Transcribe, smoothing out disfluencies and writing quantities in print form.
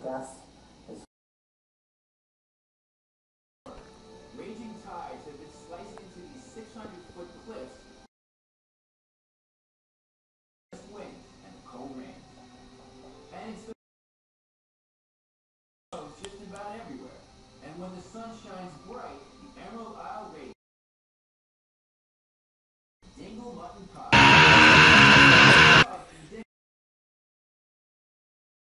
gas is. Raging tides have been slicing into these 600-foot cliffs